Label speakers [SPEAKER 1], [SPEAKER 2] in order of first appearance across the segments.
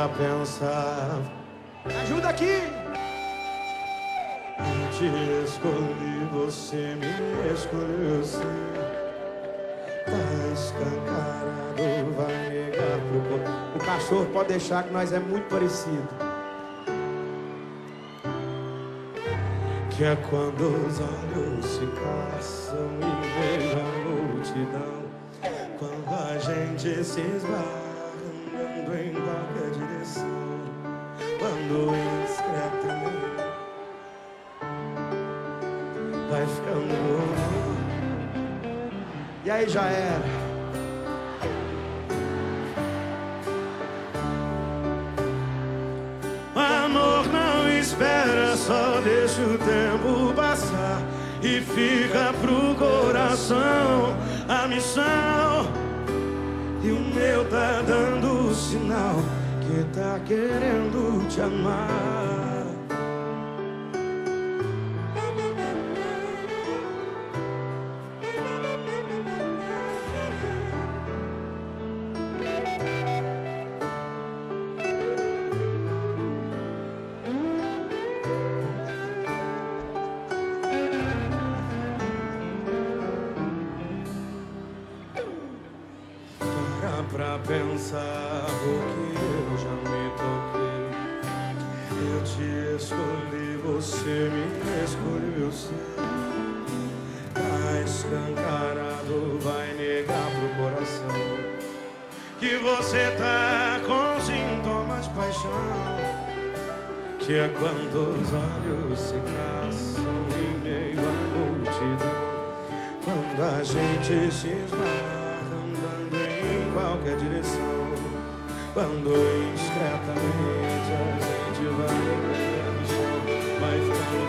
[SPEAKER 1] pra pensar.
[SPEAKER 2] Ajuda aqui!
[SPEAKER 1] Eu te escolhi, você me escolheu sim. Tá escancarado, vai negar pro corpo.
[SPEAKER 2] O cachorro pode deixar que nós é muito parecido.
[SPEAKER 1] Que é quando os olhos se caçam e vejo a multidão. Quando a gente se esbarra andando em qualquer direção. Quando indiscretamente vai ficando.
[SPEAKER 2] E aí já era.
[SPEAKER 1] Amor não espera, só deixa o tempo passar e fica pro coração a missão. E o meu tá dando sinal que tá querendo te amar. Pra pensar o que eu já me toquei. Eu te escolhi, você me escolheu sim. Tá escancarado, vai negar pro coração que você tá com sintomas de paixão. Que é quando os olhos se caçam em meio à multidão. Quando a gente se esbarra qualquer direção, quando indiscretamente a gente vai no chão, vai ficando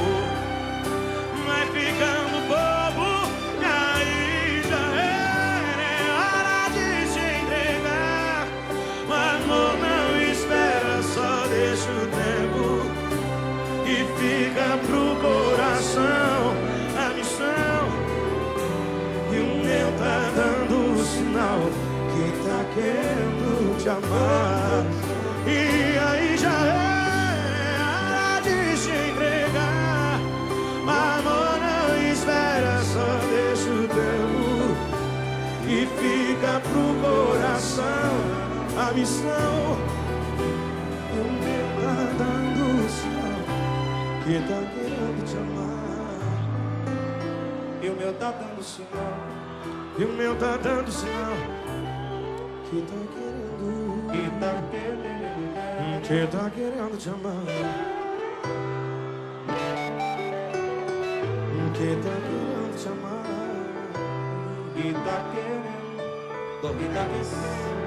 [SPEAKER 1] bobo, e aí já é hora de se entregar. O amor não espera, só deixa o tempo e fica pro coração a missão. E o meu tá dando sinal que tá querendo te amar. E aí já é hora de se entregar. O amor não espera, só deixa o tempo e fica pro coração a missão. E o meu tá dando sinal que tá querendo te amar. E o meu tá dando sinal. E o meu tá dando sinal que tá querendo, que tá querendo te amar, que tá querendo te amar, que tá querendo, que tá querendo.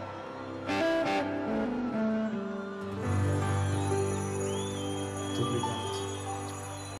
[SPEAKER 1] Muito obrigado.